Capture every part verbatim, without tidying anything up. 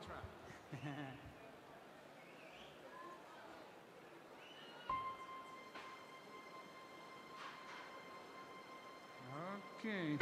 Okay.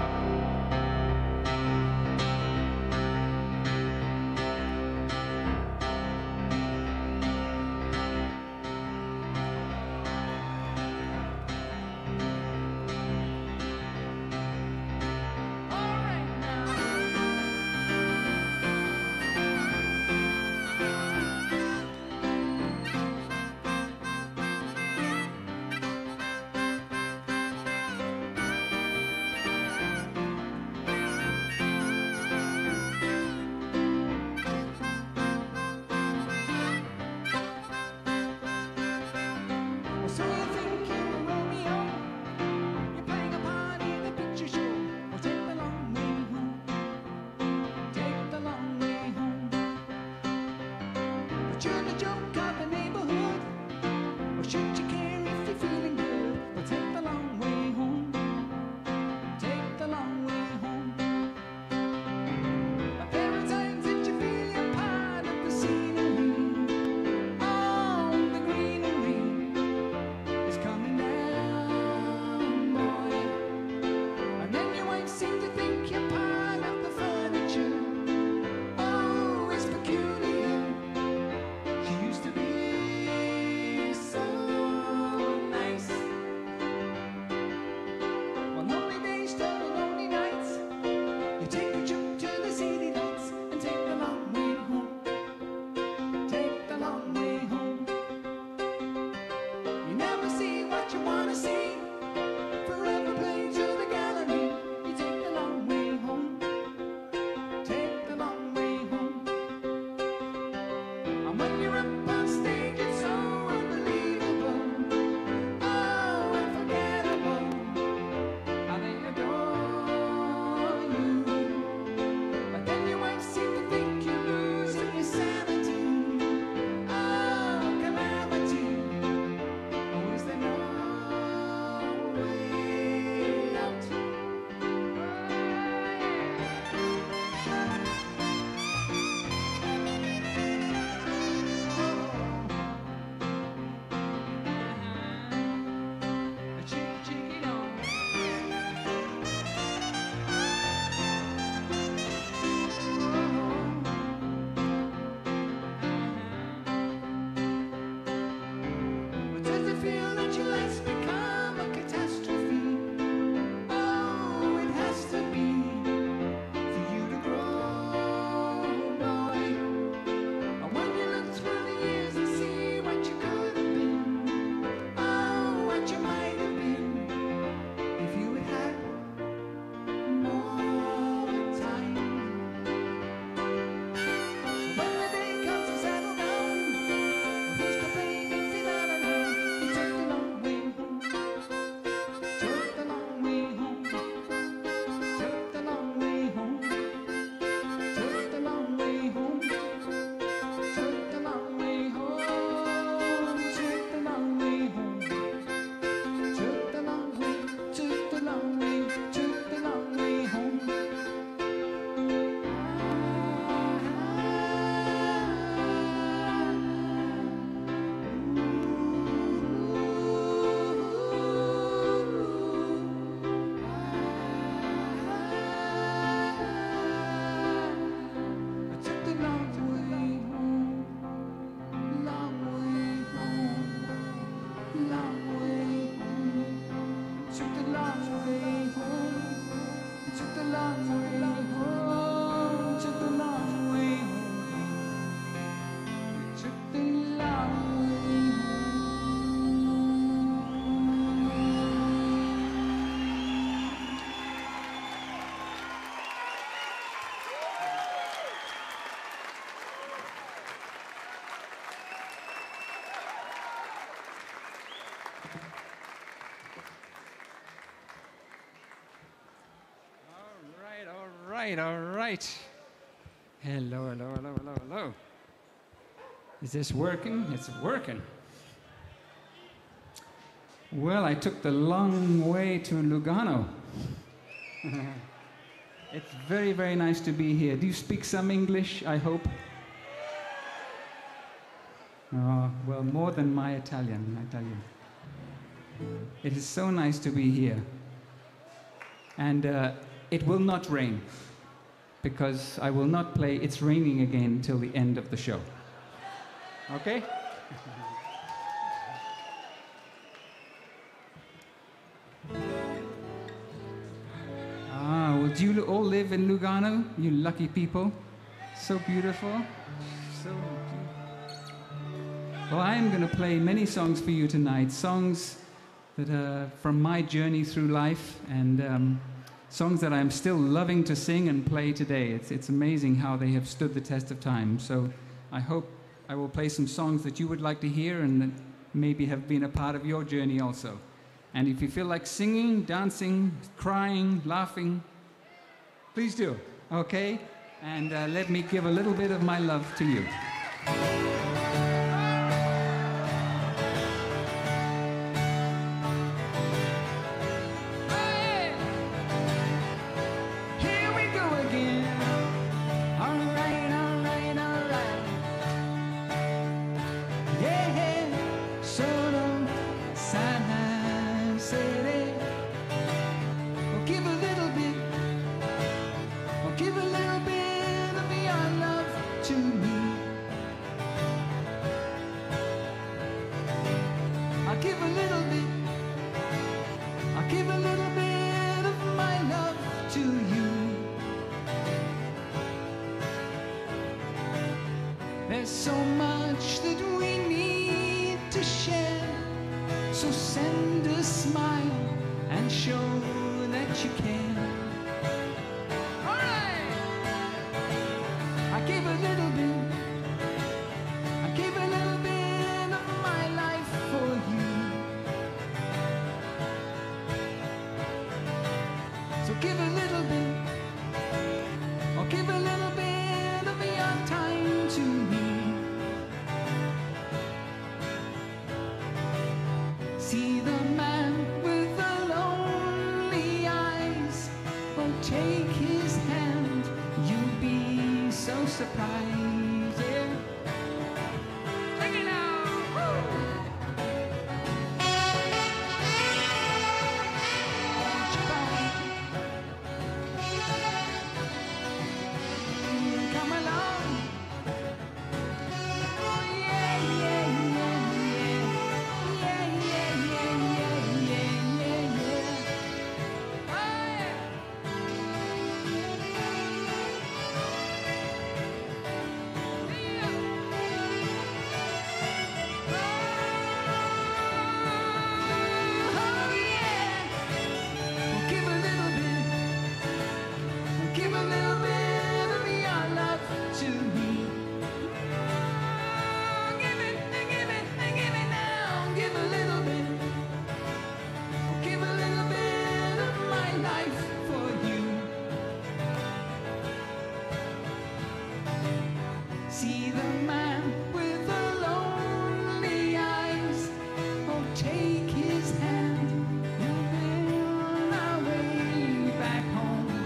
right, all right. Hello, hello, hello, hello, hello. Is this working? It's working. Well, I took the long way to Lugano. It's very, very nice to be here. Do you speak some English, I hope? Oh, well, more than my Italian, I tell you. It is so nice to be here. And uh, it will not rain, because I will not play It's Raining Again till the end of the show. Okay? Ah, well, do you all live in Lugano? You lucky people. So beautiful. So beautiful. Well, I am going to play many songs for you tonight. Songs that are from my journey through life, and um, songs that I'm still loving to sing and play today. It's, it's amazing how they have stood the test of time. So I hope I will play some songs that you would like to hear and that maybe have been a part of your journey also. And if you feel like singing, dancing, crying, laughing, please do, okay? And uh, let me give a little bit of my love to you. There's so much that we need to share, so send a smile and show that you care. All right, I give a little bit, I give a little bit of my life for you. So give a little bit, or give a little bit of your time to me. See the man with the lonely eyes, oh take his hand, you'll be so surprised, yeah. Check it out, woo! Come along. Oh yeah, yeah, yeah, yeah. Yeah, yeah, yeah, yeah, yeah, yeah, yeah. Oh yeah. Oh yeah. Well, give a little bit, well, give a little bit of your love to me. Oh, give it, give it, give it now. Give a little bit, well, give a little bit of my life for you. See the man with the lonely eyes, oh take his hand, we'll be on our way back home.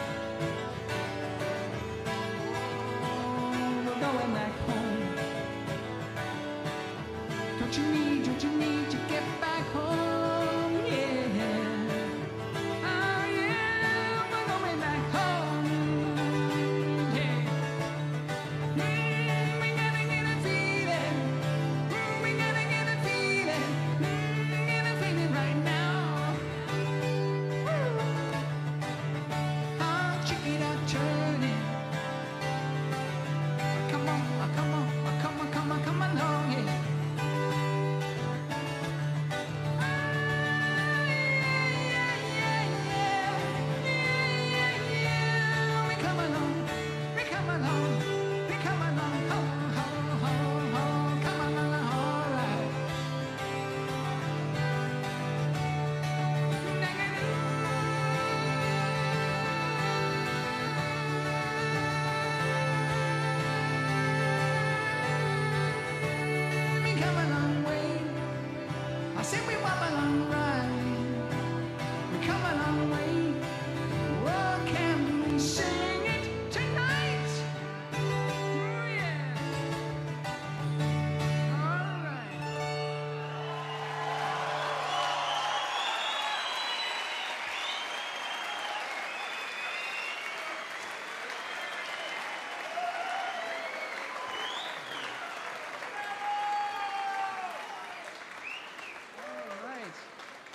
Oh, we're going back home. Don't you need, don't you need to get back home, yeah. Oh yeah, we're going back home, yeah. Mm,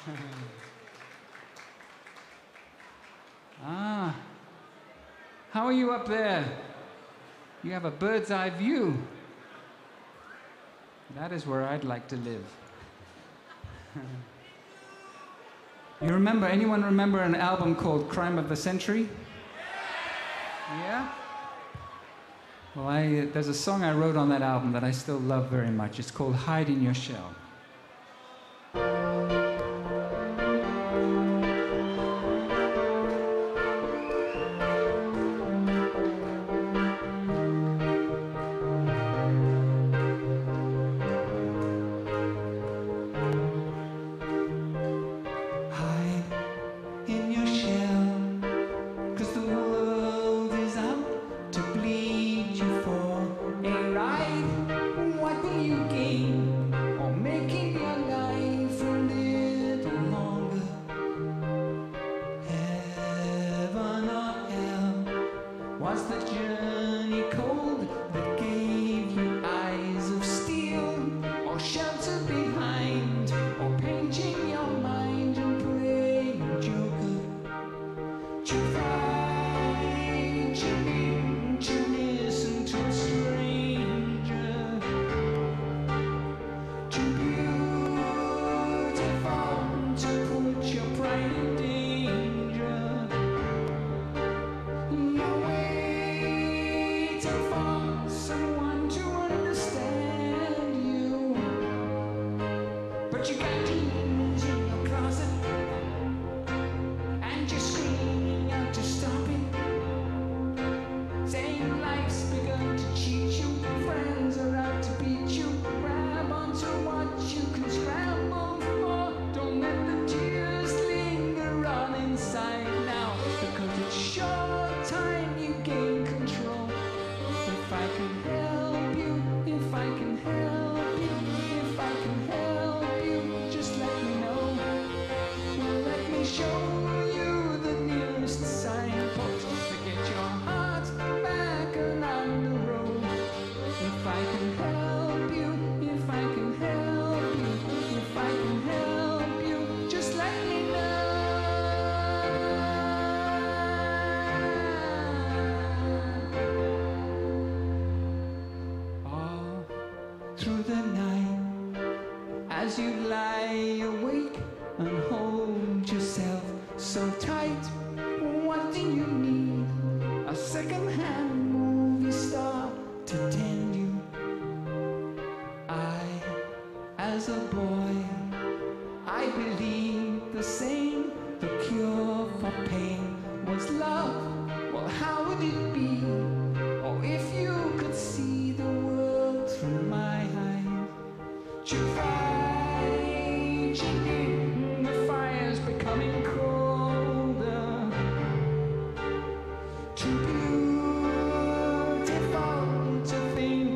Ah, how are you up there? You have a bird's eye view. That is where I'd like to live. You remember, anyone remember an album called Crime of the Century? Yeah? Well, I, there's a song I wrote on that album that I still love very much. It's called Hide in Your Shell. Through the night, as you lie awake and hold yourself so tight, what do you need? A second-hand movie star to tend you. I, as a boy, I believed the same. The cure for pain was love. Well, how would it be? Or if you could see the world through my to fight you need, the fire's becoming colder. Too beautiful to think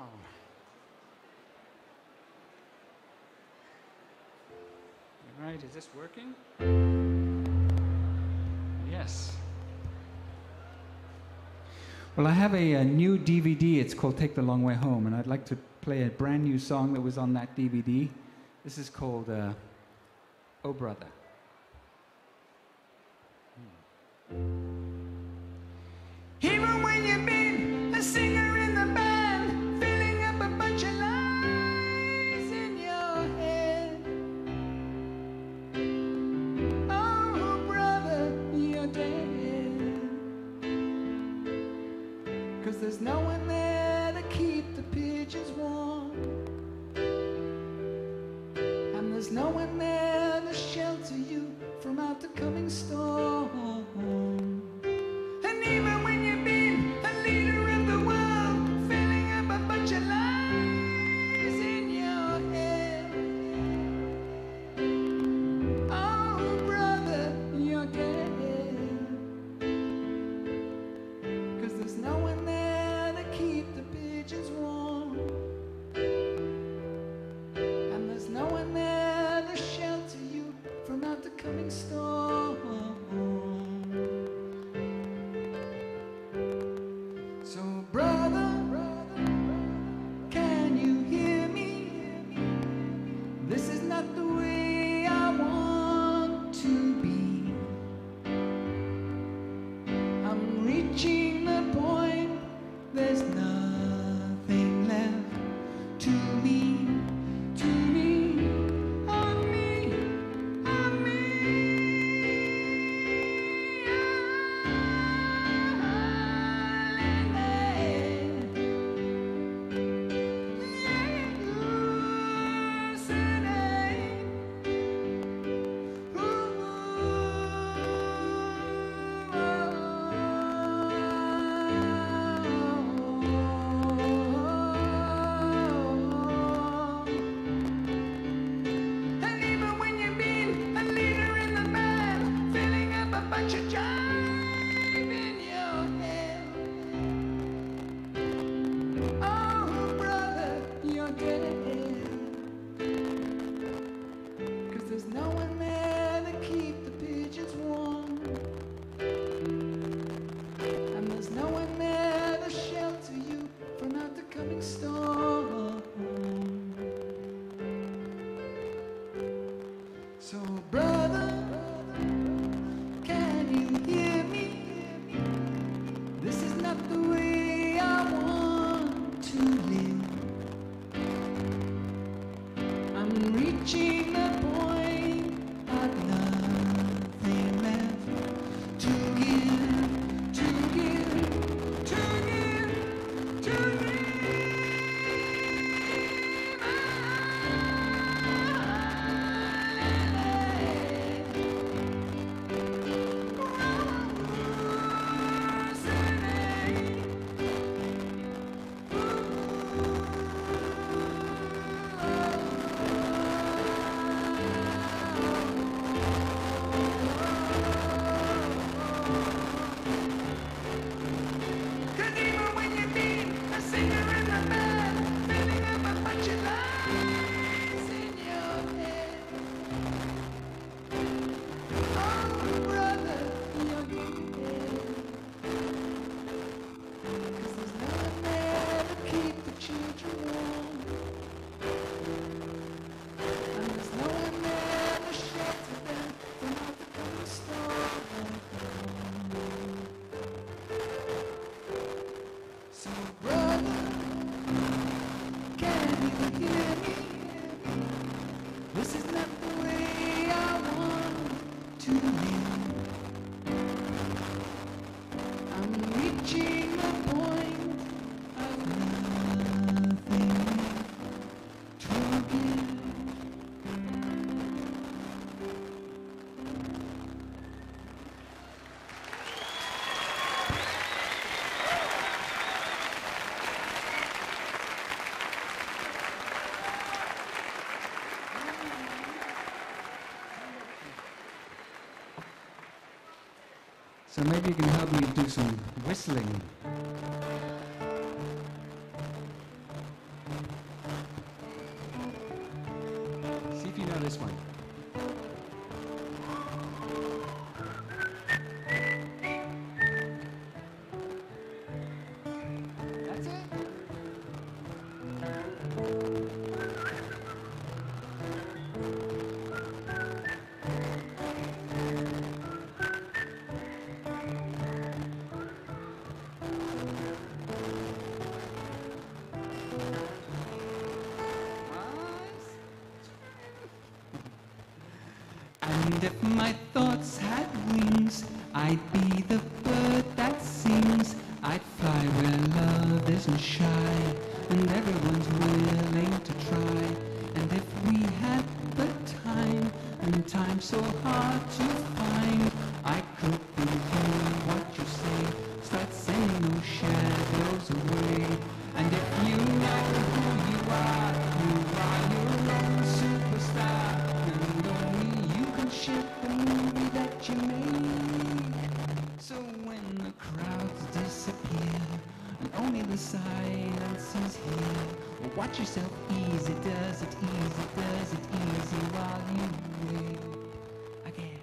All right, is this working? Yes. Well, I have a, a new D V D. It's called Take the Long Way Home, and I'd like to play a brand new song that was on that D V D. This is called uh, Oh Brother. Even when you've been a singer in the band, filling up a bunch of lies in your head. Oh, brother, you're dead. 'Cause there's no one there to keep the pigeons warm. And there's no one there to shelter you from out the coming storm. And even when you've been a leader of the world, filling up a bunch of lies in your head. Oh, brother, you're dead. 'Cause there's no one there to keep the pigeons warm. And there's no one there to shelter you from out the coming storm. So brother, can you hear me? This is not the way I want to be. I'm reaching the point, there's nothing left to me, to me, on me, on me. And even when you've been a leader in the band, filling up a bunch of jive in your head. Oh, brother, you're dead. 'Cause there's no one there to keep the pigeons warm. And there's no one there to shelter you from out the coming storm. So brother, can you hear me? This is not the way I want to live. I'm reaching the point, I've nothing left to give, to give, to give, to give. Cause even when you've been a singer in the band, filling up a bunch of lies in your head. Oh, brother, you're dead. 'Cause there's no one there to keep the children warm. And there's no one there to shelter them from out the coming storm. So brother, can you hear me? This is not the way I want to live. I'm reaching the point of nothing to give. So maybe you can help me do some whistling. this one. That's it? And if my thoughts had wings, I'd be the bird that sings. I'd fly where love isn't shy, and everyone's willing to try. And if we had the time, and time so hard to find, I could be doing what you say, start sending those shadows away. And if you know who you are, you are your own superstar, and only you can shape the movie that you made. So when the crowds disappear and only the silence is here, well, watch yourself easy, does it easy, does it easy while you wait again.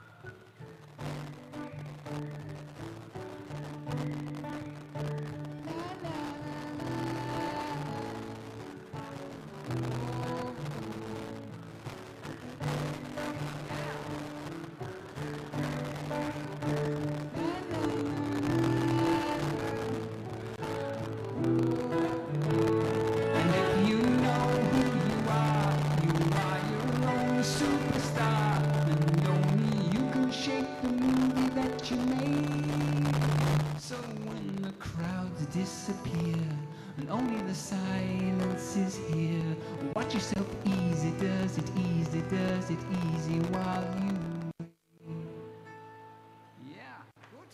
And if you know who you are, you are your own superstar, and only you can shape the movie that you made. So when the crowds disappear and only the silence is here, watch yourself easy, does it easy, does it easy while you wait. Yeah, good.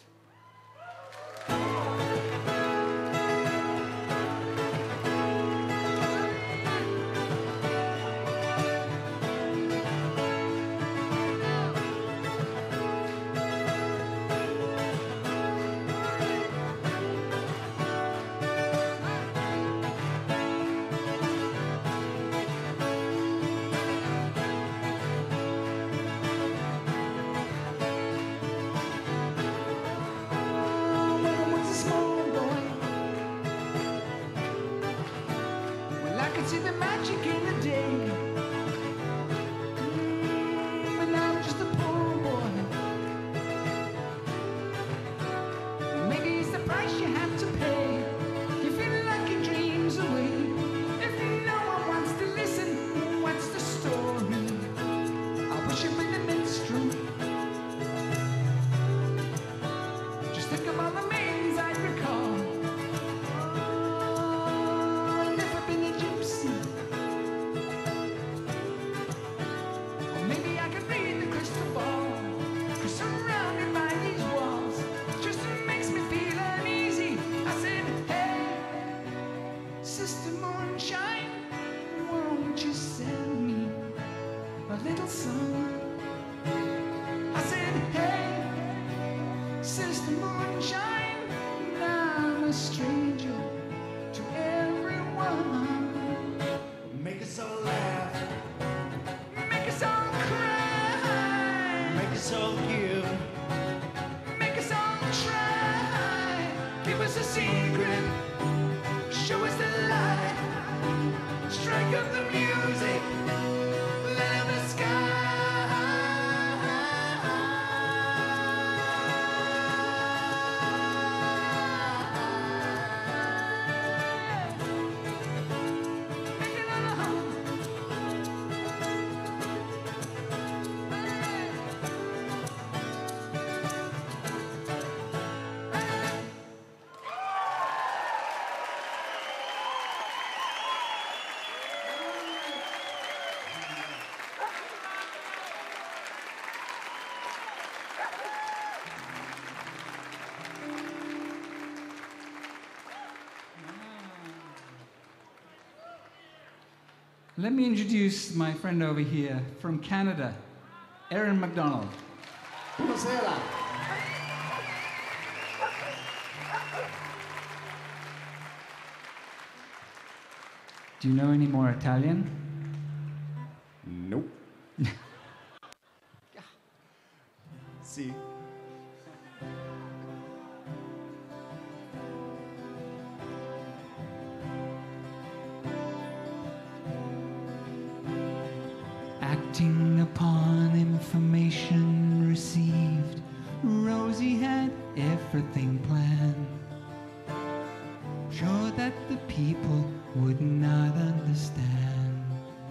When I was a small boy, well, I could see the magic in the day. Mm, but now I'm just a poor boy. Maybe it's the price you have to pay. You feel like your dreams away. If no one wants to listen, what's the story? I wish it were the minstrel. Just think of all the names I'd recall. Oh, I've never been a gypsy. Or maybe I could read the crystal ball. 'Cause surrounded by these walls just makes me feel uneasy. I said, hey, Sister Moonshine, won't you send me a little song? I said, hey, Sister Moonshine, I'm a stranger to everyone. Make us all laugh, Make us all cry, make us all give. make us all try. Give us a secret, show us the light. Strike up the music, light up the sky. Make it all home. Let me introduce my friend over here from Canada, Erin MacDonald. Buonasera. Do you know any more Italian? Nope. See? Acting upon information received, Rosie had everything planned. Sure that the people would not understand.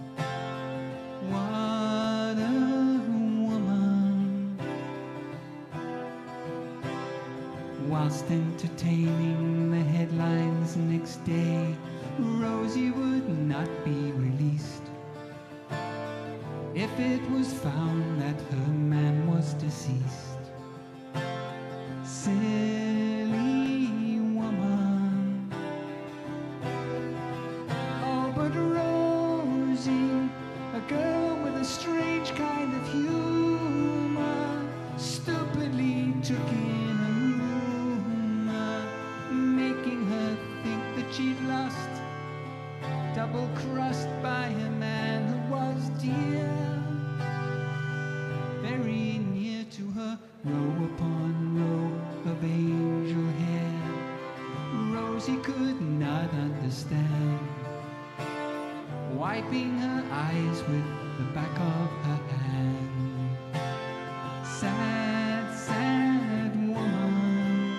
What a woman. Whilst entertaining the headlines next day, Rosie would not be released if it was found that her man was deceased. Silly woman. Oh, but Rosie, a girl with a strange kind of humor, stupidly took in a rumor, making her think that she'd lost, double-crossed by a man who was dear, very near to her, row upon row of angel hair. Rosie could not understand, wiping her eyes with the back of her hand. Sad, sad woman.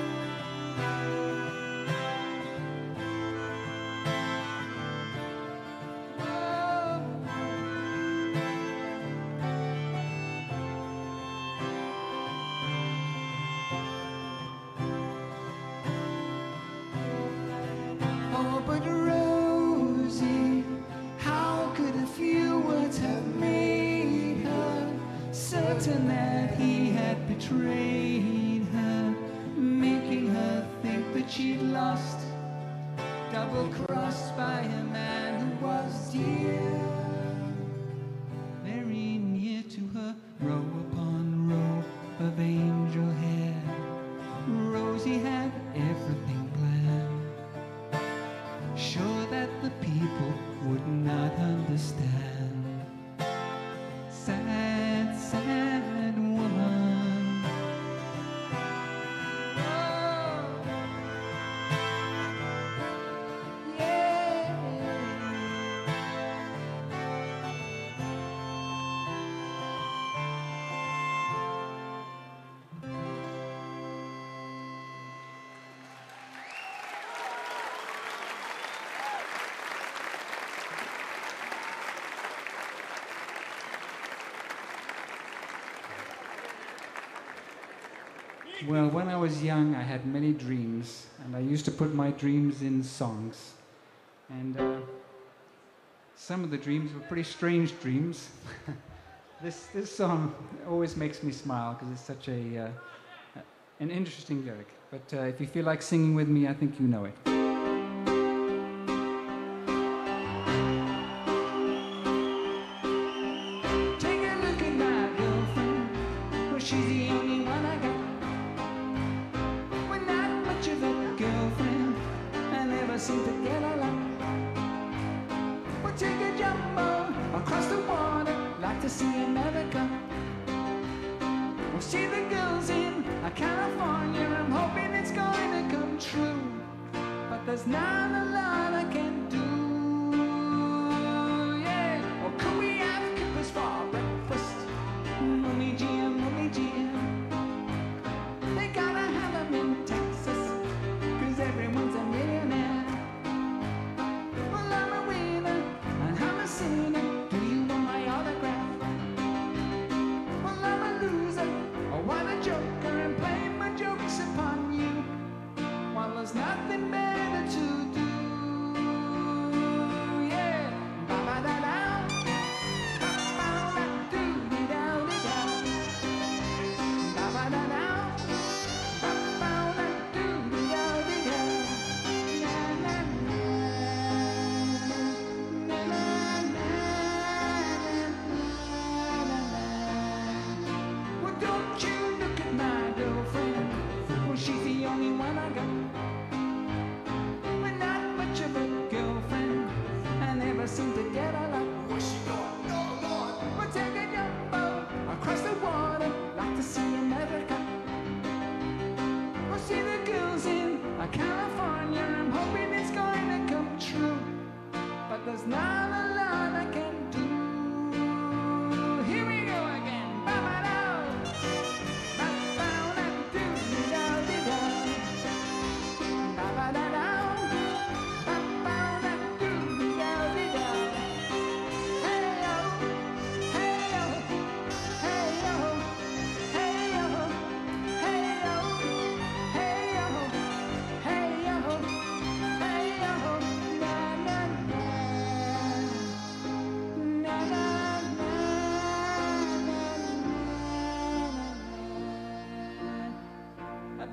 Oh, but Rosie, how could a few words have made her certain that he had betrayed her, making her think that she'd lost, double-crossed by a man who was dear, very near to her, row upon row of angel hair. Rosie had everything planned, sure that the people would not understand. Sad, sad woman. Oh, yeah. Well, when I was young, I had many dreams, and I used to put my dreams in songs. And uh, some of the dreams were pretty strange dreams. this this song always makes me smile because it's such a uh, an interesting lyric. But uh, if you feel like singing with me, I think you know it. Take a look at my girlfriend. Well, she's the only one I got. We're not much of a girlfriend. I never seem to get along. We'll take a jumbo across the water, like to see America. We'll see the girls in California. I'm hoping it's going to come true, but there's not a lot I can do. Yeah, or could we have kippers for breakfast? Mummy Jim, Mummy Jim. They gotta have them in Texas, cause everyone's a millionaire. Well, I'm a winner and I'm a sinner. Do you want my autograph? Well, I'm a loser, or what a joker, and playing my jokes upon you, while there's nothing better to do.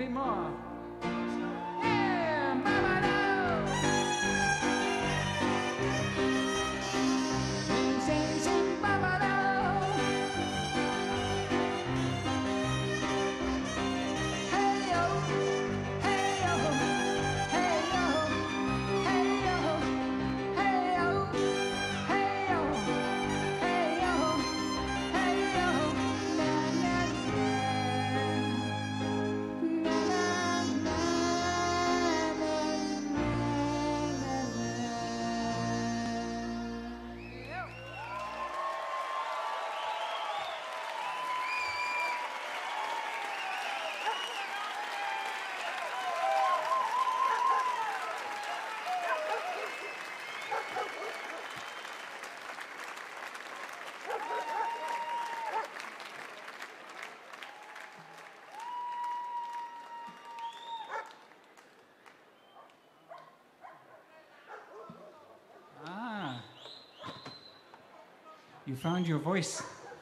play more. Yeah, ba-ba-do. Sing, sing, sing, ba-ba-do. Hey yo, hey yo, hey yo, hey yo, hey yo, hey yo, hey yo, hey yo, na na na, na na Ah, you found your voice.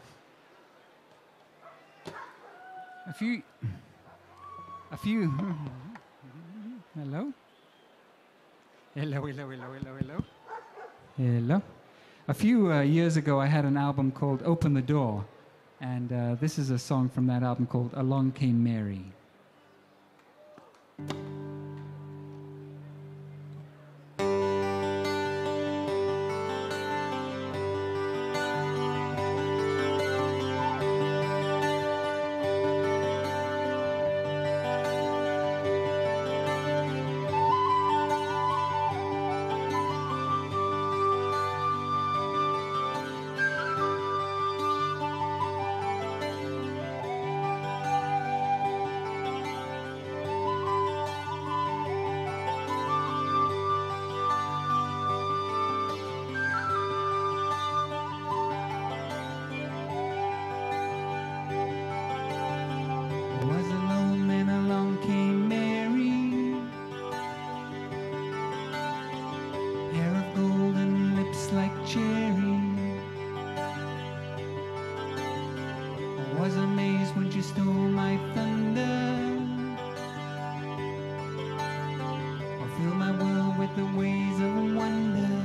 A few, a few. Hello? Hello, hello, hello, hello, hello. Hello. A few uh, years ago, I had an album called Open the Door, and uh, this is a song from that album called Along Came Mary. Was alone and along came Mary, hair of gold and lips like cherry. I was amazed when she stole my thunder, or filled my world with the ways of wonder.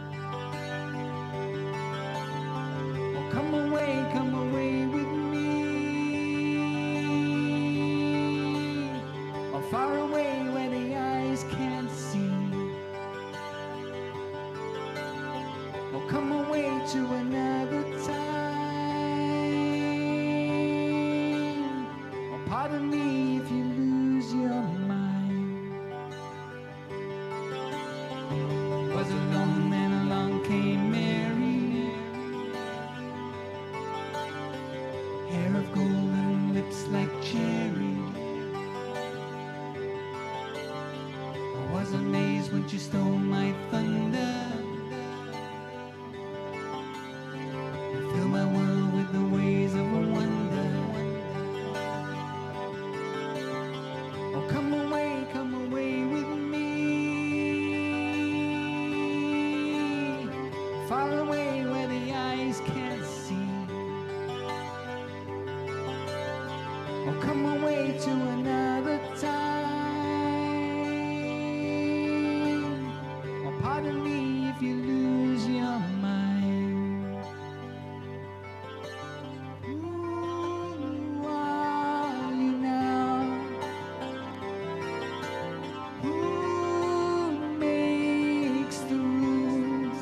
Oh, come away, come away with me, or far away where the eyes can't see. Or come away to another time. Or pardon me if you lose your mind. Was alone and along came Mary, hair of gold and lips like cherry. I was amazed when she stole my thunder, and filled my world with the ways of wonder. Oh, come away, come away with me, far away where the eyes can't see. Oh, come away to another time. Or pardon me if you lose your mind. Who are you now? Who makes the rules?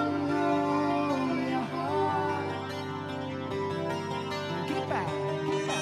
Follow your heart. Get back, get back.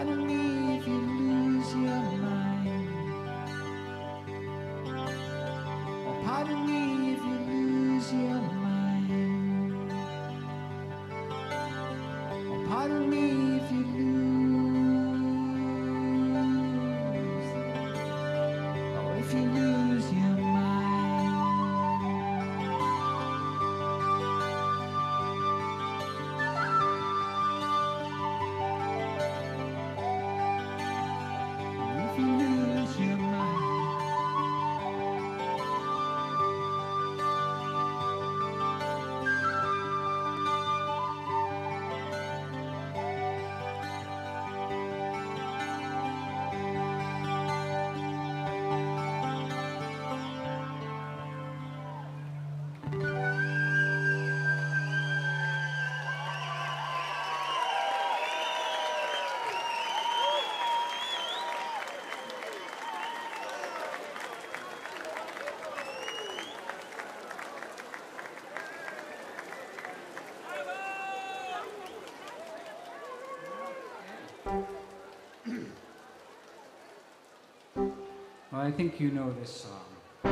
Pardon me if you lose your mind. Oh, pardon me if you lose your mind. Oh, pardon me if you lose. Oh, if you lose your mind. If you lose your mind. Well, I think you know this song.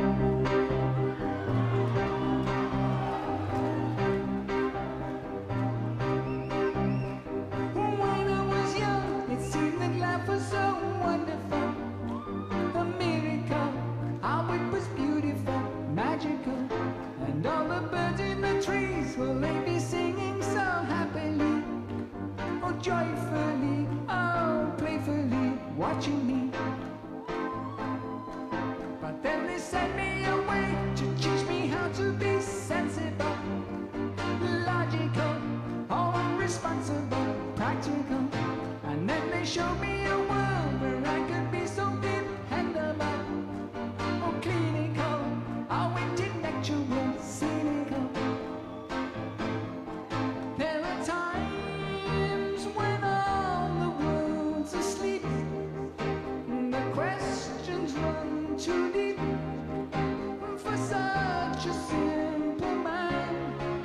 When I was young, it seemed that life was so wonderful, a miracle. How it was beautiful, magical, and all the birds in the trees, will they be singing so happily, oh joyfully, oh playfully, watching me. But then they sent me away to teach me how to be sensible, logical, oh responsible, practical. And then they showed me a world where I could be so dependable, oh clinical, oh intellectual, cynical. There are times when all the world's asleep, the questions run too deep for such a simple man.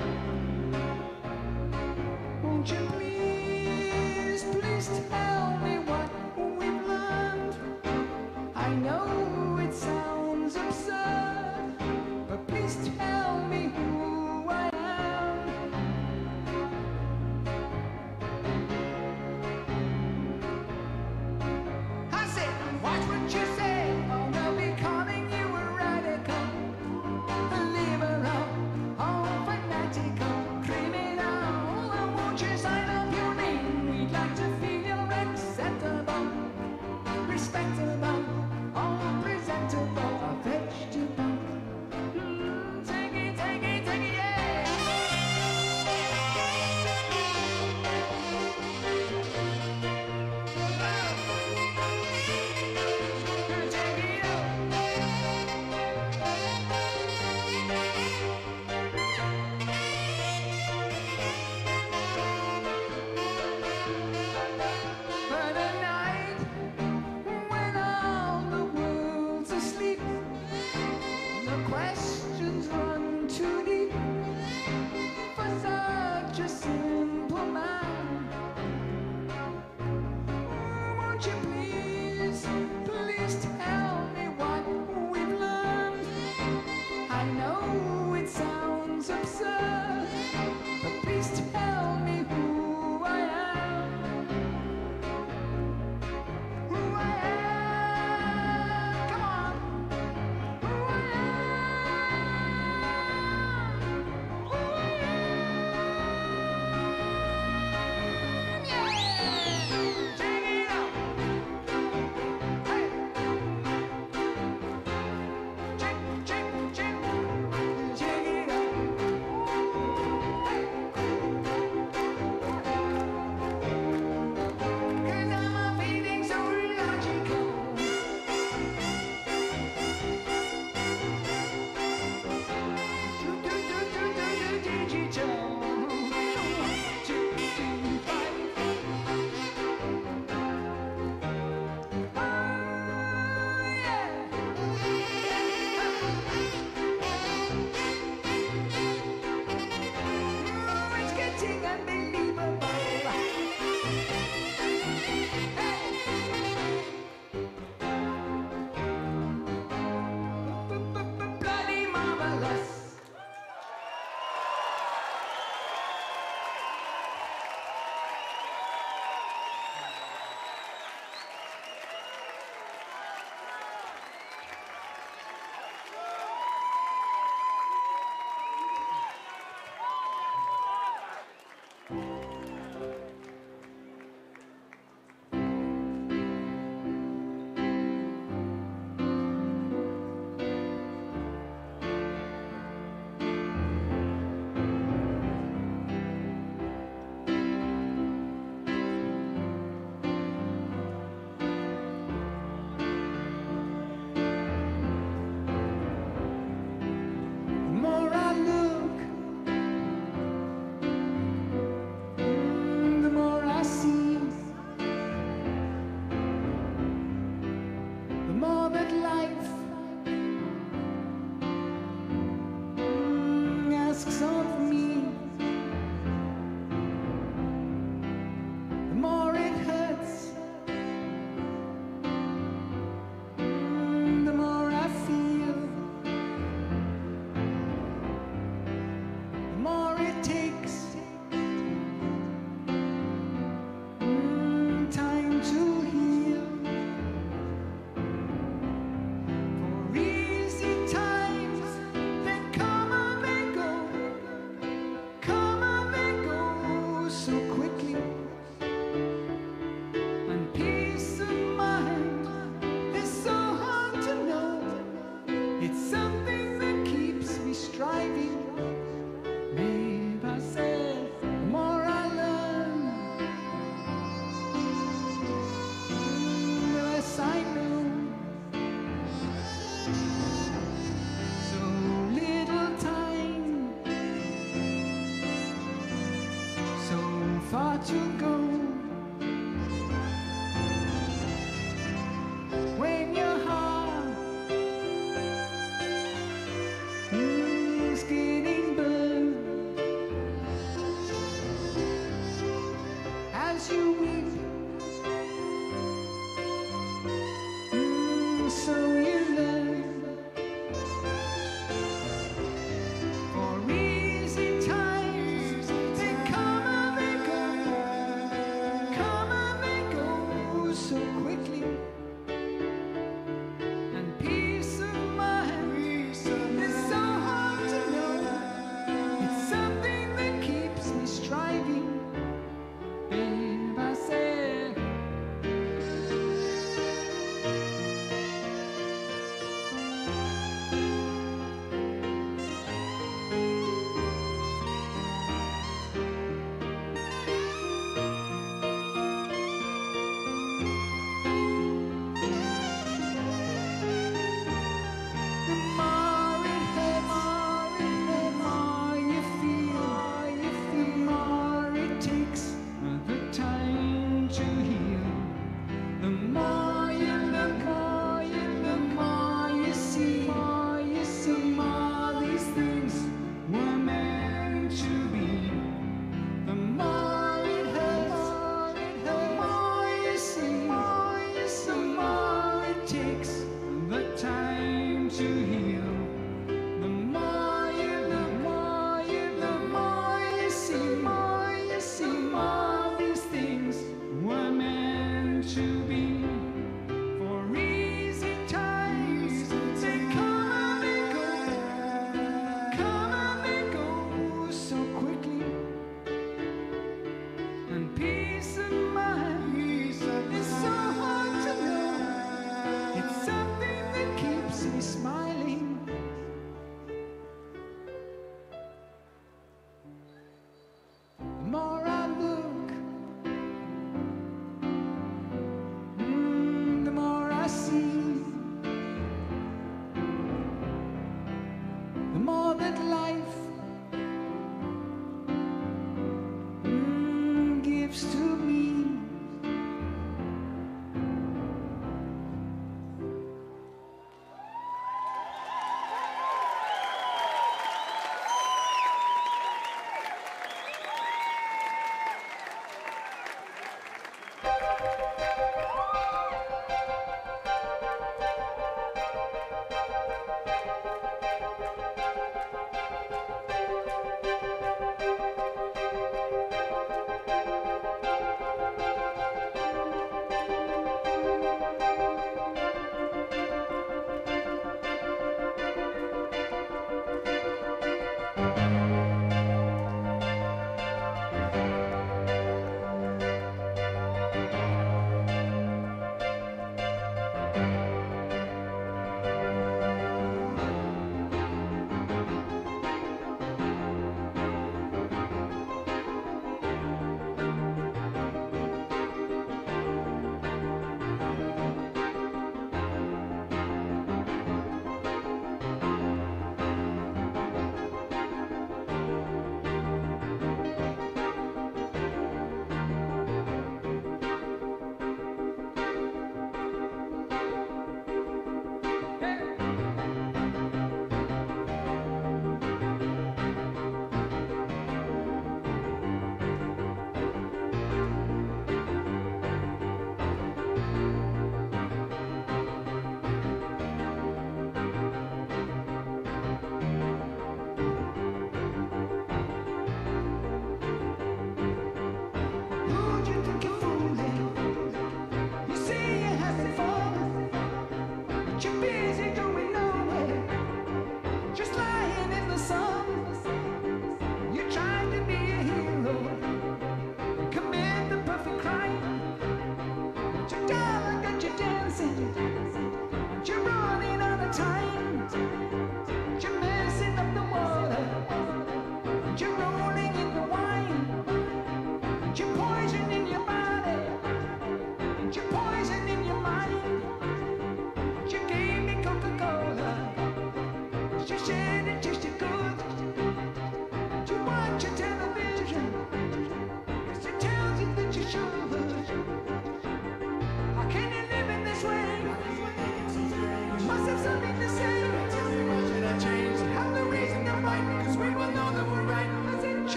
Won't you please, please tell me what we've learned? I know it sounds absurd, but please tell me who I am. I said, watch what you say, or they'll be calling you a radical, a liberal, oh fanatical, criminal. Oh, won't you sign up your name? We'd like to feel you're acceptable, respectable, oh presentable, a vegetable. Mm, take it, take it, take it, yeah. Take it up. so quickly. And peace of mind is so hard to know. It's something that keeps me striving. Babe, I said, the more I learn, the less I know. So little time, so far to go. When your heart is getting burned, as you weep, mm, so you learn. For easy times, they come and they go, come and they go so quickly. And peace of mind is so hard to know. It's something that keeps me striving. Babe, I said, the more it hurts, the more you feel, the more it takes the time to heal. The more you look, the more you see, the more these things were meant to be. The more it hurts, the more you see, the more it takes the time to heal. The more you look, the more you see, the more these things were meant to be. For easy times, they come and they go, come and they go so quickly. And peace of mind is so hard to know. It's something that keeps me smiling. The more I look, mm, the more I see. The more that life mm, gives to me.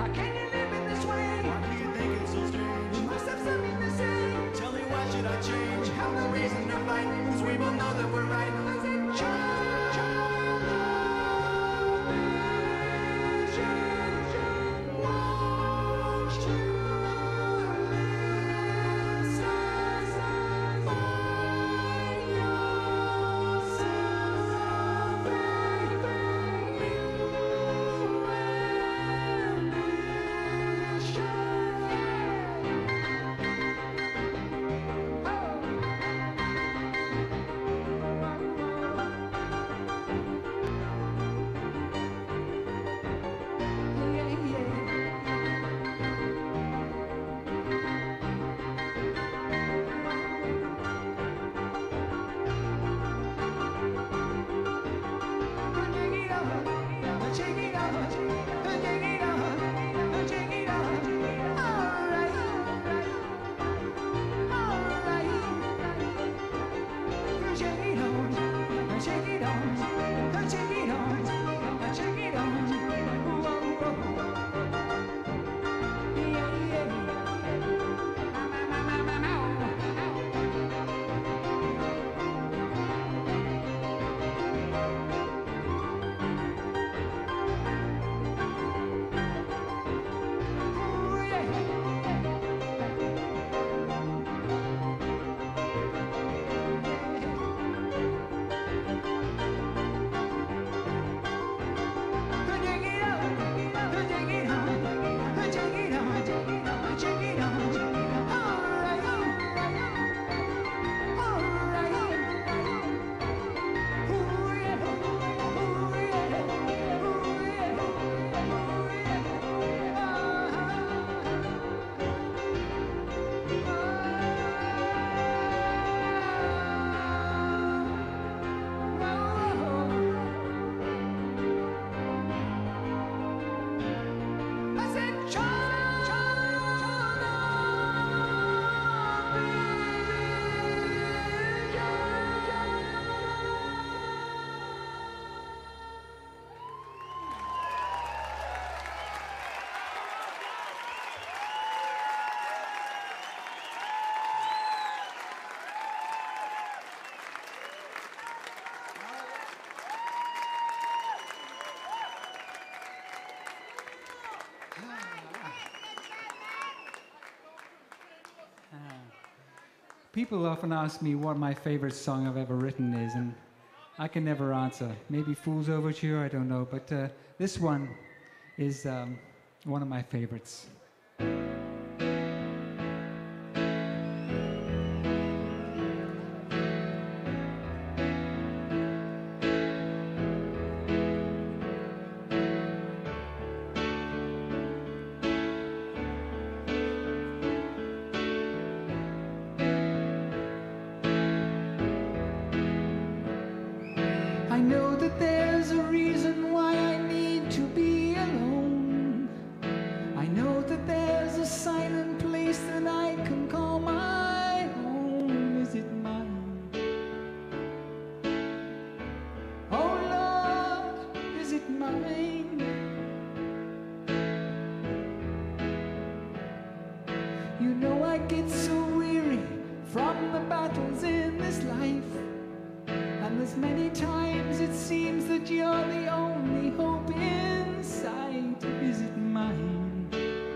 How can you live in this way? Why do you think it's so strange? You must have something to say. Tell me why should I change? We have no reason to fight, cause we both know that we're right. I said, child, child, won't you listen? Find yourself a People often ask me what my favorite song I've ever written is, and I can never answer. Maybe Fool's Overture, I don't know, but uh, this one is um, one of my favorites. I know that there's a reason why I need to be alone. I know that there's a silent place that I can call my home. Is it mine? Oh Lord, is it mine? You know I get so weary from the battles in this life. And there's many times it seems that you're the only hope in sight. Is it mine?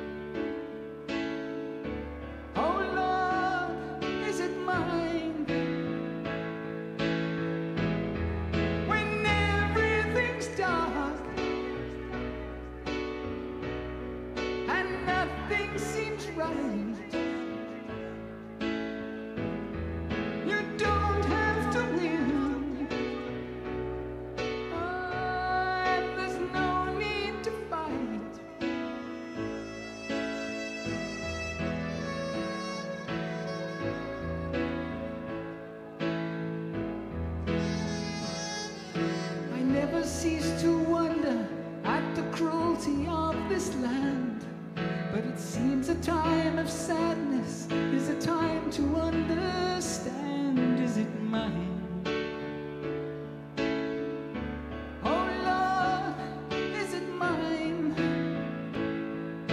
Oh Lord, is it mine? When everything's dark and nothing seems right, you don't have to win. Cease to wonder at the cruelty of this land, but it seems a time of sadness is a time to understand. Is it mine? Oh Lord, is it mine?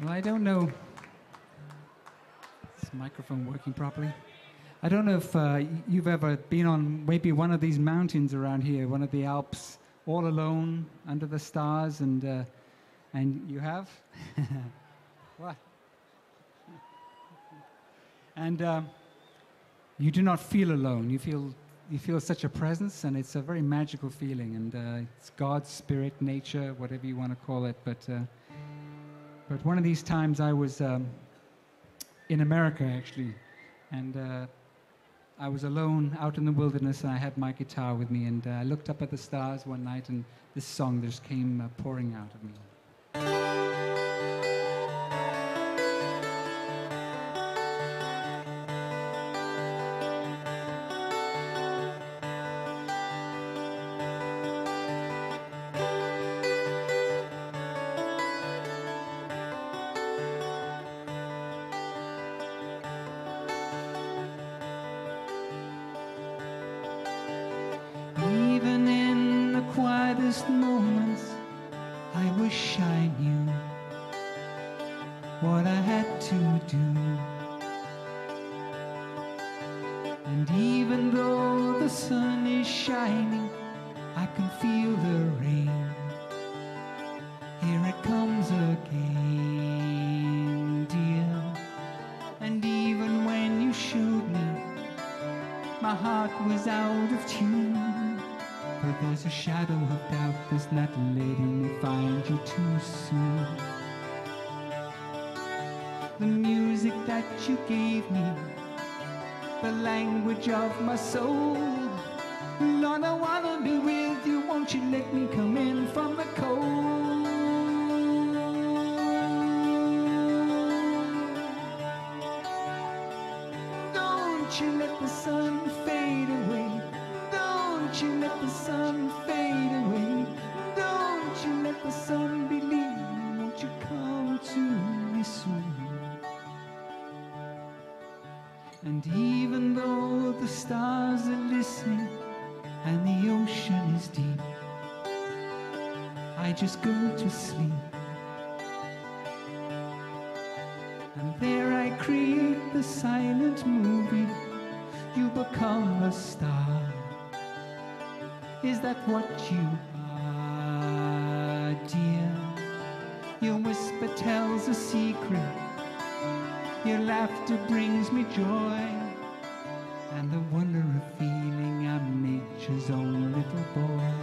Well, I don't know. Is this microphone working properly? I don't know if uh, you've ever been on maybe one of these mountains around here, one of the Alps, all alone under the stars, and uh, and you have. What? And uh, you do not feel alone. You feel you feel such a presence, and it's a very magical feeling. And uh, it's God's spirit, nature, whatever you want to call it. But uh, but one of these times, I was um, in America actually, and uh, I was alone out in the wilderness, and I had my guitar with me, and uh, I looked up at the stars one night, and this song just came uh, pouring out of me. Even in the quietest moments, I wish I knew what I had to do. And even though the sun is shining, I can feel the rain. Here it comes again, dear. And even when you showed me, my heart was out of tune. But there's a shadow of doubt that's not letting me find you too soon. The music that you gave me, the language of my soul. Lord, I wanna be with you, won't you let me come in from the cold? Don't you let the sun fade away. Don't you let the sun fade away. Don't you let the sun believe. Won't you come to me soon? And even though the stars are listening and the ocean is deep, I just go to sleep. And there I create the silent movie. You become a star. Is that what you are, dear? Your whisper tells a secret. Your laughter brings me joy. And the wonder of feeling I'm nature's own little boy.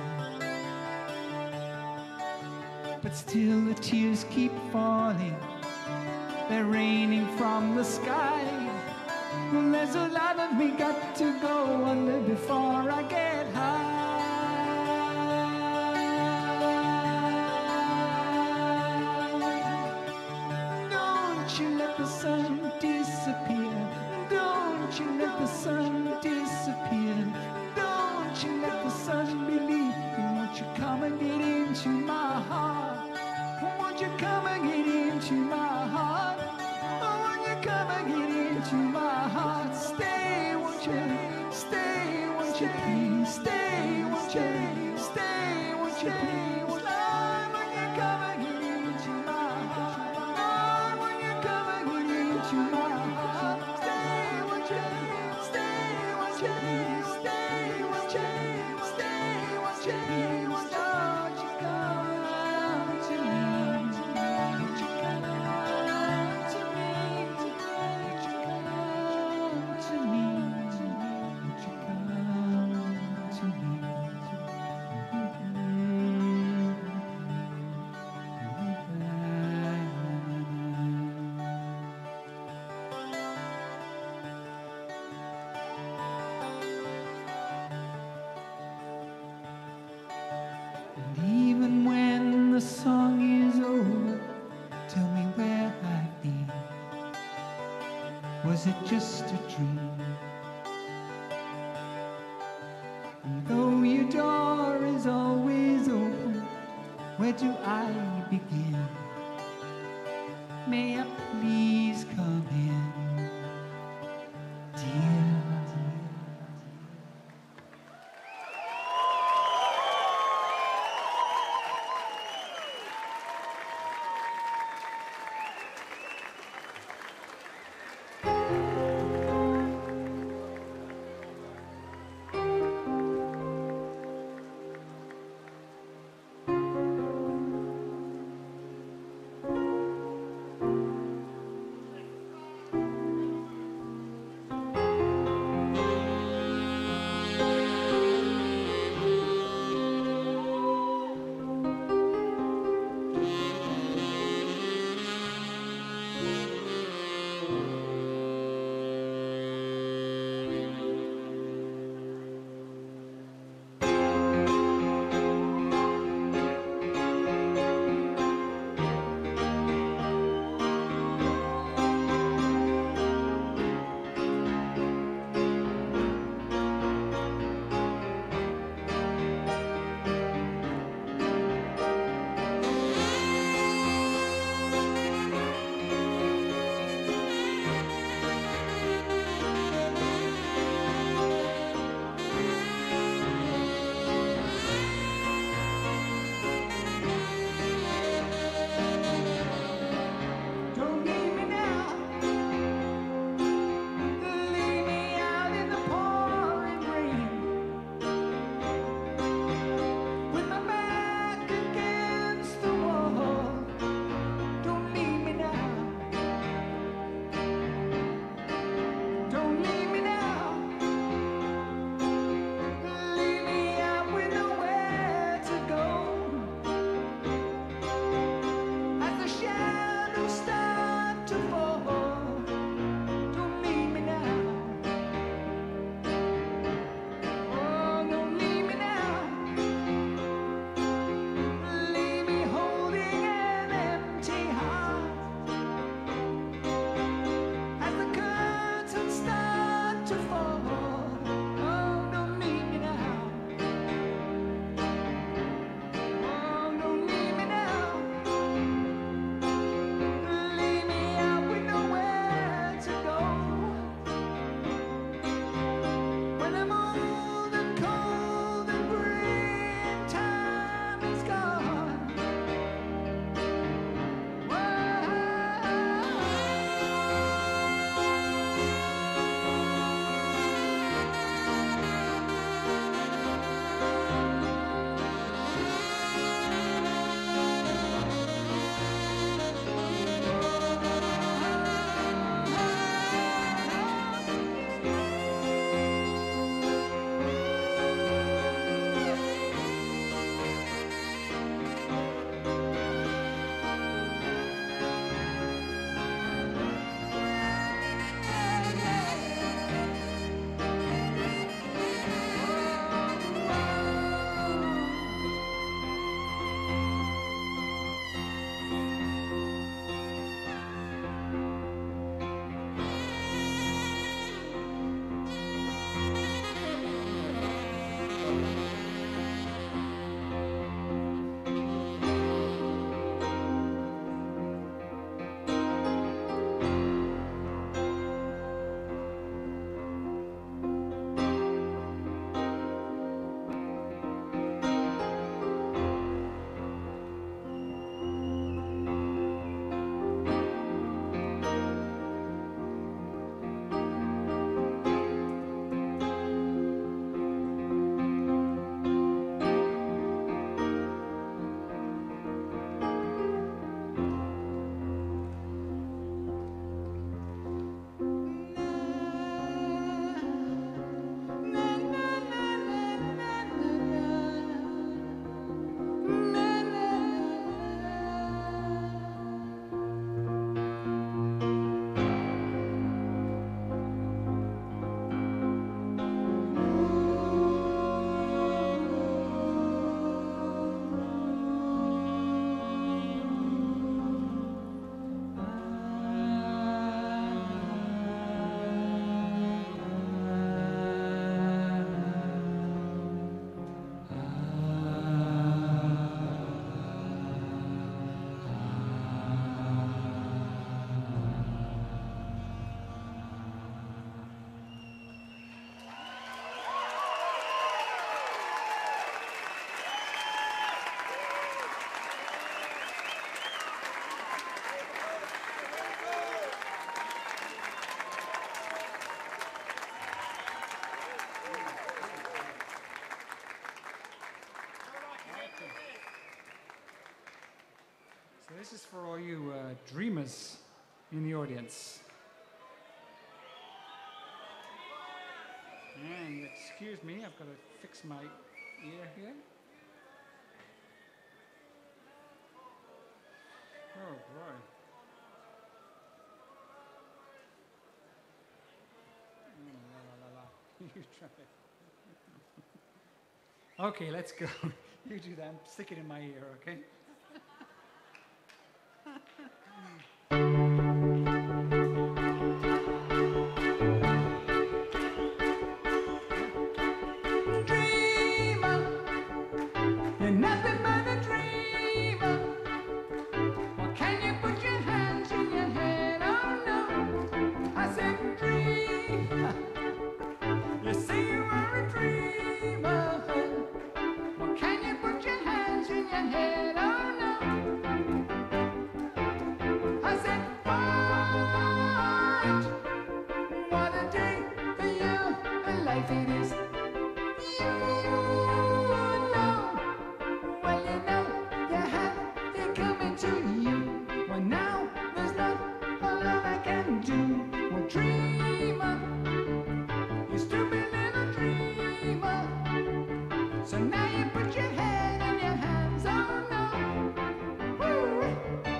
But still the tears keep falling. They're raining from the sky. Well, there's a lot of me got to go under before I get high. Don't you let the sun disappear. Don't you let the sun disappear. Don't you let the sun believe. Won't you come and get into my heart? Won't you come and get into my heart? Oh, won't you come and get into my heart? Stay, won't you? Stay, won't you please? Stay, won't you? Stay, won't you please? Lord, won't you come and get into my heart? Lord, won't you come and get into my heart? Stay, won't you? Stay, won't you please? Stay, won't you? Stay, won't you please? Lord, you come to me. Won't you come to me? Won't you come to me? Won't you come to me? And even when the song is over, tell me where I've been. Was it just a dream? And though your door is always open, where do I begin? May I please come in, dear? dreamers in the audience. And excuse me, I've got to fix my ear here. Oh boy. Mm, la, la, la, la. You try it. Okay, let's go. You do that. Stick it in my ear, okay? Dreamer, you're nothing but a dreamer. Well, can you put your hands in your head? Oh no, I said dreamer. You say you are a dreamer. Well, can you put your hands in your head? Oh no, I said what? What a day for you, a life it is. You know, well you know, you have it coming to you. Well now, there's not a lot I can do. Well dreamer, you stupid little dreamer. So now you put your head in your hands, oh no. Woo!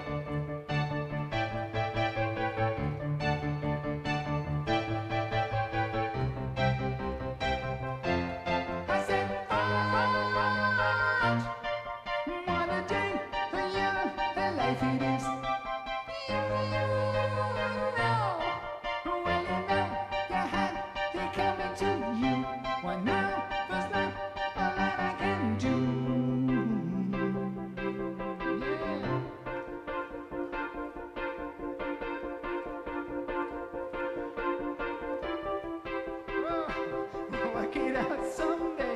I said, what? What a day for you, a life it is. You know, well you know, you had it coming to you. Well now, there's not a lot I can do. Yeah. Oh, work it out someday.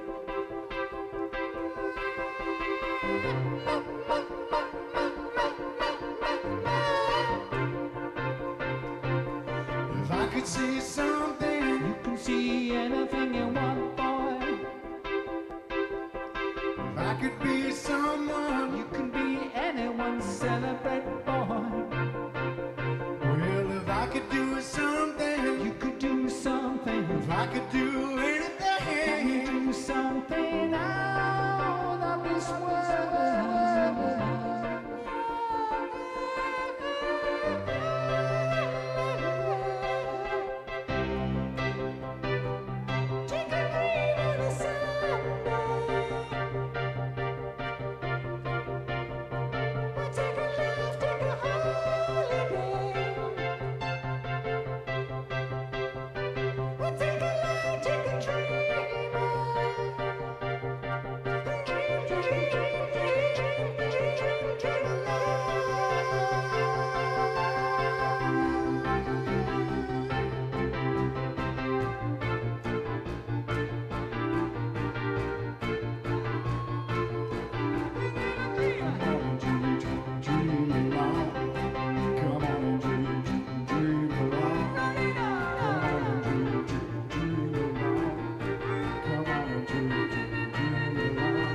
If I could see something, You can see anything you want, boy. if I could be someone, You can be anyone's celebrate, boy. well, if I could do something, You could do something. if I could do Can you anything, do something out of this world? Take a dream on a Sunday. Well, take a laugh, take a holiday. Well, take a life, take a dream. Dream, dream, dream, dream, dream, dream, dream a life. dream along. Come on and dream, dream, dream along. Come on and dream, dream, dream along. Come on and dream, dream, dream along.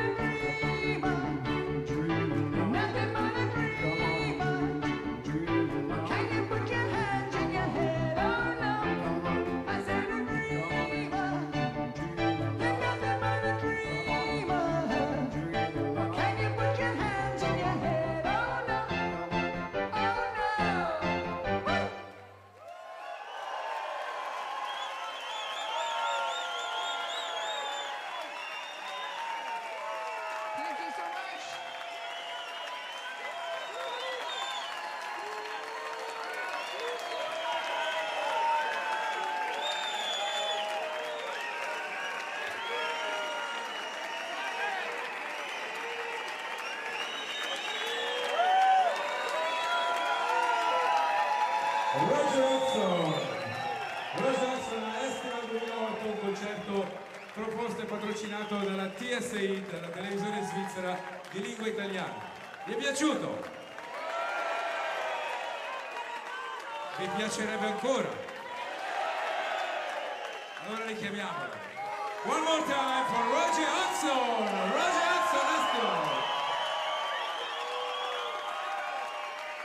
Dream along. Nothing but a Come on and dream, dream, dream along. Can you put your hands in your head? Oh no, Come on, I said a dreamer. dream along. You're nothing but a dreamer. Dream along. Can you put your hands in your head? Oh no, oh no. Woo! Thank you so much. Rosie Hodgson, Rosie Hodgson a Estival duemilaotto, un concerto proposto e patrocinato dalla T S I, dalla televisione svizzera di lingua italiana. Vi è piaciuto? Vi piacerebbe ancora? Allora richiamiamola. One more time for Rosie Hodgson! Rosie Hodgson Estival!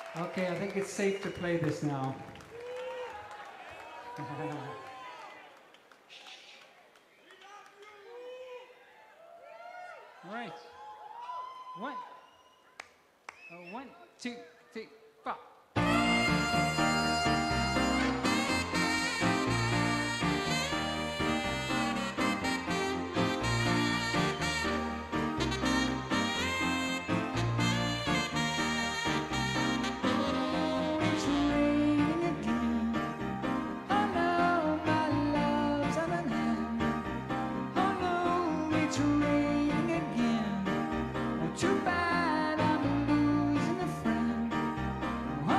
Okay, I think it's safe to play this now. All right. One. Uh, one, two, three, four. It's raining again. Oh no, my love's on an end. Oh no, it's raining again. Oh, too bad I'm losing a friend.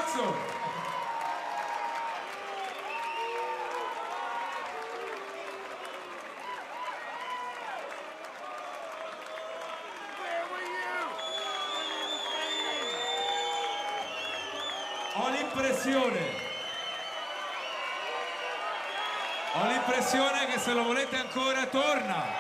Hodgson. Ho l'impressione, ho l'impressione che se lo volete ancora torna.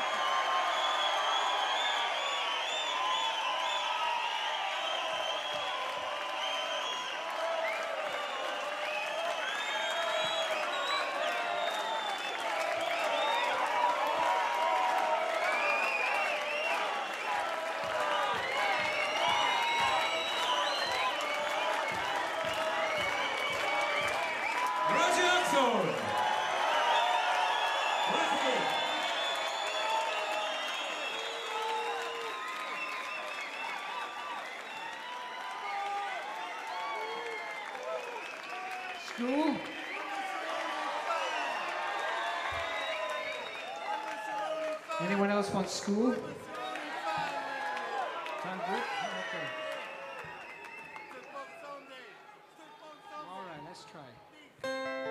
Rosie I. School? Anyone else want school? Sound good? Okay. All right, let's try.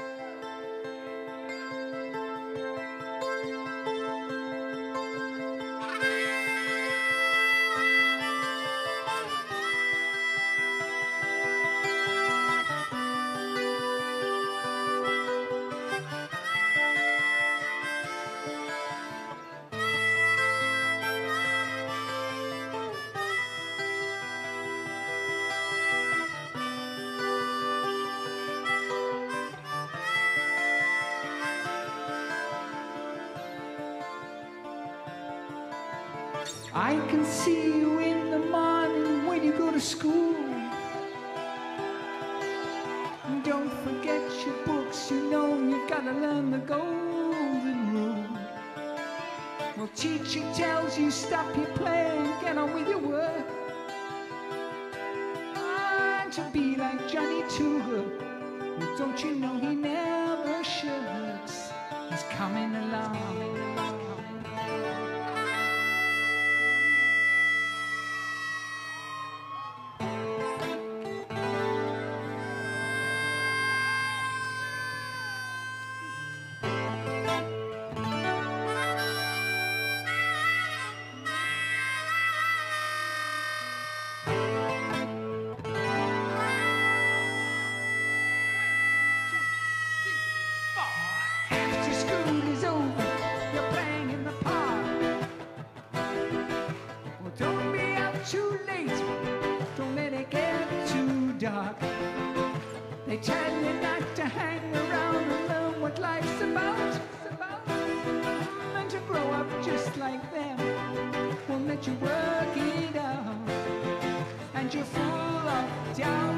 I can see you in the morning when you go to school. And don't forget your books, you know you've got to learn the golden rule. Well, teacher tells you stop your playing, get on with your work. And to be like Johnny Too Good, well, don't you know he never shirks. He's coming along. After school is over, you're playing in the park. Well, don't be out too late, don't let it get too dark. They tell you not to hang around and learn what life's about. And to grow up just like them, won't let you work it out. And you're full of doubt.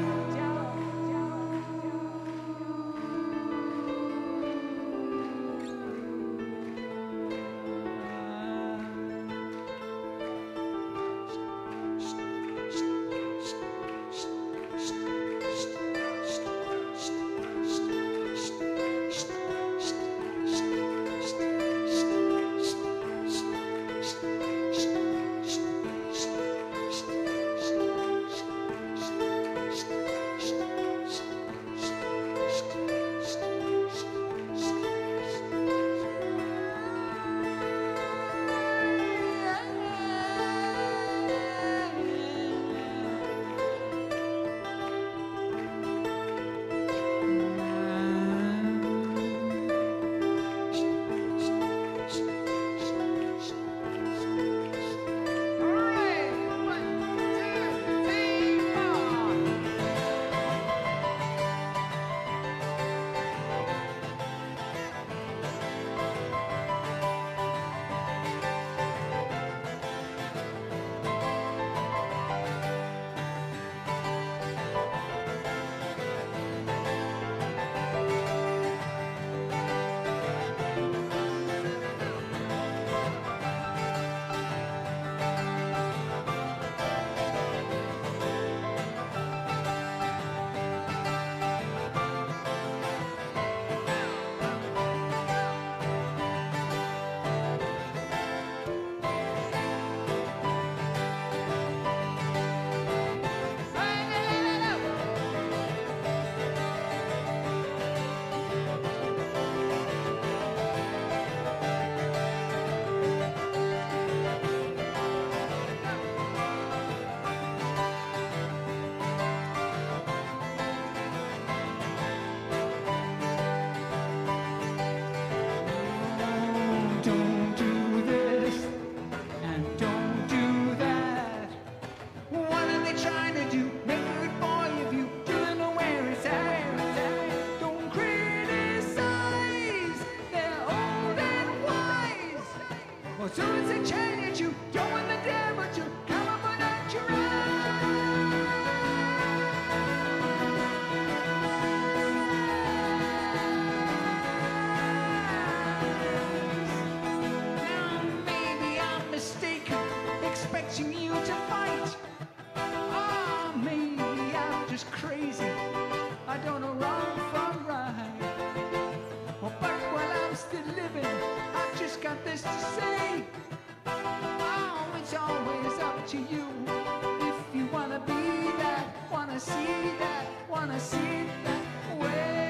to you. If you wanna be that, wanna see that, wanna see it that way.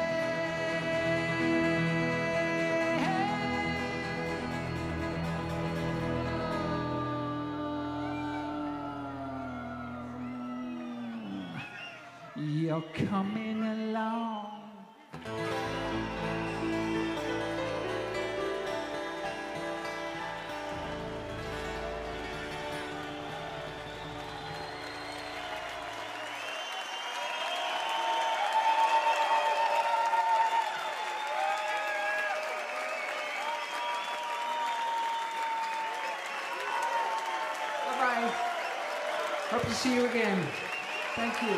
You're coming along. Bye-bye. Hope to see you again. Thank you.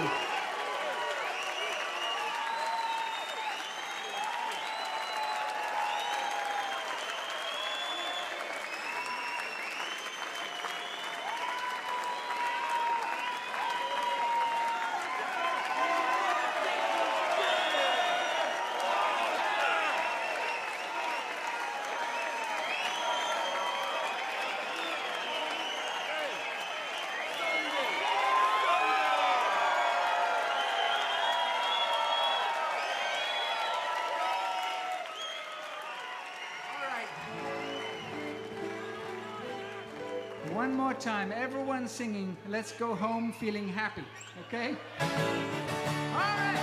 One more time, everyone singing, let's go home feeling happy, okay? All right.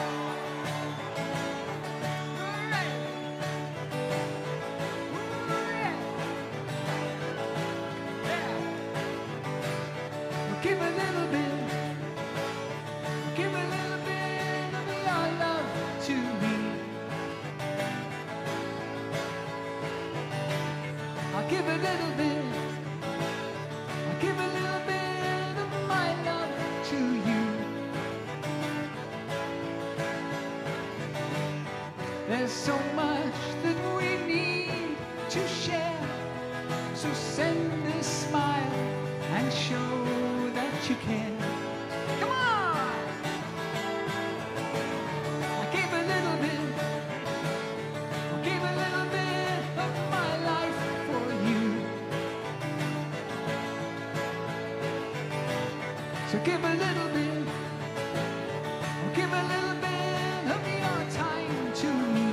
All right. Ooh, yeah. Yeah. Well, give a little bit, give a little bit of your love to me. I'll give a little bit. Give a little bit of my love to you. There's so much that we need to share. So send a smile and show that you care. Come on! I give a little bit. I give a little bit of my life for you. So give a little bit, or give a little bit of your time to me.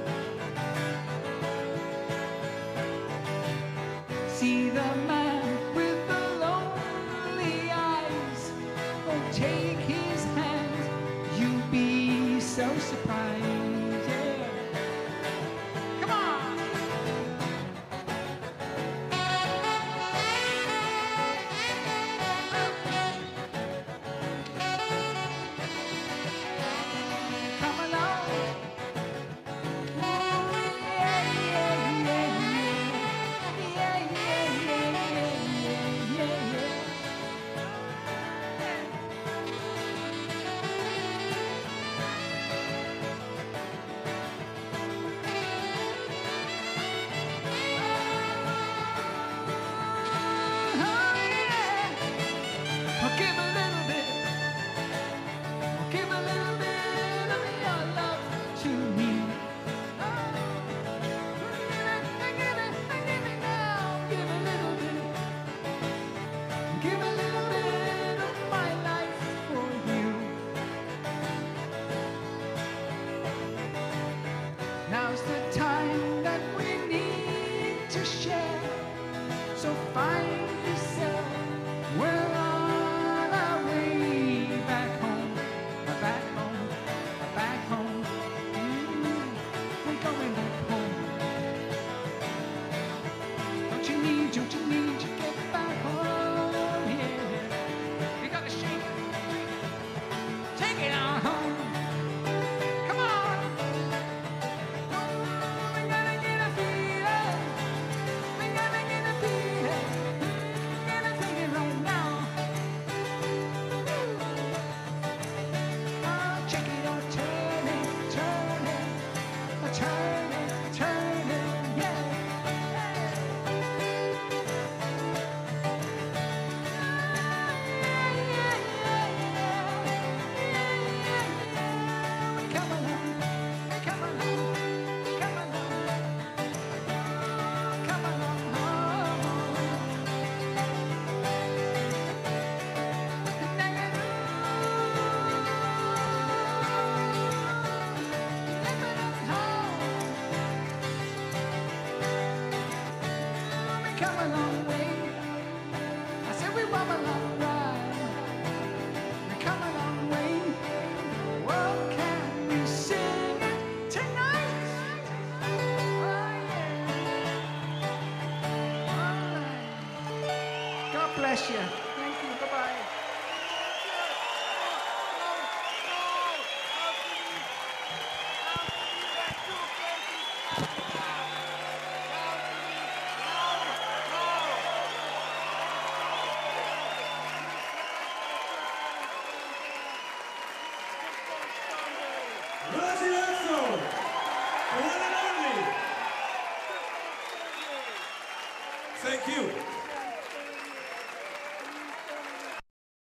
See the man with the lonely eyes, oh take his hand, you'll be so surprised, yeah. Come on! Now's the time that we need to share. So find yourself. We're on our way back home, back home, back home. Mm, we're going back home. Don't you need, don't you need to get back home? Yeah, you gotta shake it, take it on home. Come on. We gotta get a feel. come a long way. I said we've come a long ride. We come a long way. Well, can we sing it tonight? Oh, yeah. All right. God bless you. Thank you. Bye-bye. Rosie I, the one and only. Thank you.